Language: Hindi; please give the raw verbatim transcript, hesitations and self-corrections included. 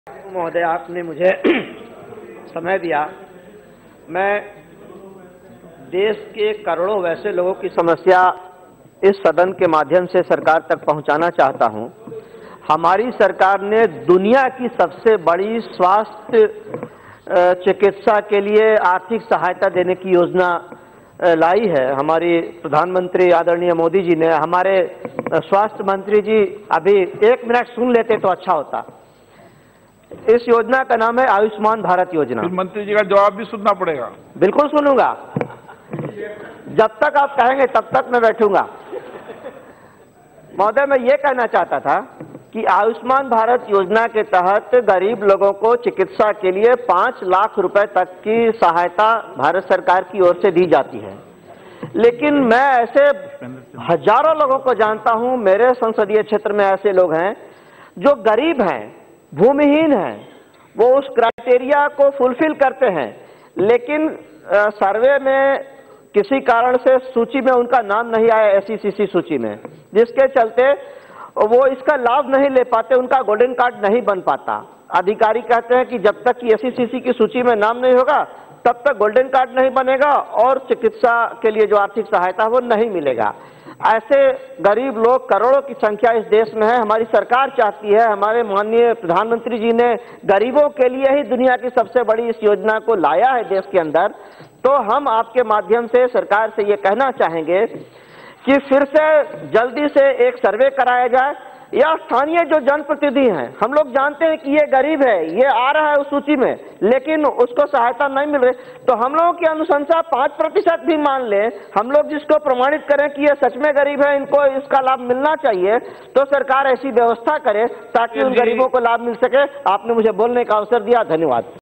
महोदय, आपने मुझे समय दिया। मैं देश के करोड़ों वैसे लोगों की समस्या इस सदन के माध्यम से सरकार तक पहुंचाना चाहता हूं। हमारी सरकार ने दुनिया की सबसे बड़ी स्वास्थ्य चिकित्सा के लिए आर्थिक सहायता देने की योजना लाई है। हमारी प्रधानमंत्री आदरणीय मोदी जी ने, हमारे स्वास्थ्य मंत्री जी अभी एक मिनट सुन लेते तो अच्छा होता। इस योजना का नाम है आयुष्मान भारत योजना। फिर मंत्री जी का जवाब भी सुनना पड़ेगा। बिल्कुल सुनूंगा, जब तक आप कहेंगे तब तक मैं बैठूंगा। महोदय, मैं ये कहना चाहता था कि आयुष्मान भारत योजना के तहत गरीब लोगों को चिकित्सा के लिए पांच लाख रुपए तक की सहायता भारत सरकार की ओर से दी जाती है। लेकिन मैं ऐसे हजारों लोगों को जानता हूं, मेरे संसदीय क्षेत्र में ऐसे लोग हैं जो गरीब हैं, भूमिहीन हैं, वो उस क्राइटेरिया को फुलफिल करते हैं, लेकिन सर्वे में किसी कारण से सूची में उनका नाम नहीं आया, एस ई सी सी सूची में, जिसके चलते वो इसका लाभ नहीं ले पाते, उनका गोल्डन कार्ड नहीं बन पाता। अधिकारी कहते हैं कि जब तक कि एस ई सी सी की सूची में नाम नहीं होगा तब तक गोल्डन कार्ड नहीं बनेगा और चिकित्सा के लिए जो आर्थिक सहायता वो नहीं मिलेगा। ऐसे गरीब लोग करोड़ों की संख्या इस देश में है। हमारी सरकार चाहती है, हमारे माननीय प्रधानमंत्री जी ने गरीबों के लिए ही दुनिया की सबसे बड़ी इस योजना को लाया है देश के अंदर। तो हम आपके माध्यम से सरकार से ये कहना चाहेंगे कि फिर से जल्दी से एक सर्वे कराया जाए, या स्थानीय जो जनप्रतिनिधि हैं, हम लोग जानते हैं कि ये गरीब है, ये आ रहा है उस सूची में, लेकिन उसको सहायता नहीं मिल रही, तो हम लोगों की अनुशंसा पांच प्रतिशत भी मान ले, हम लोग जिसको प्रमाणित करें कि ये सच में गरीब है, इनको इसका लाभ मिलना चाहिए, तो सरकार ऐसी व्यवस्था करे ताकि उन गरीबों को लाभ मिल सके। आपने मुझे बोलने का अवसर दिया, धन्यवाद।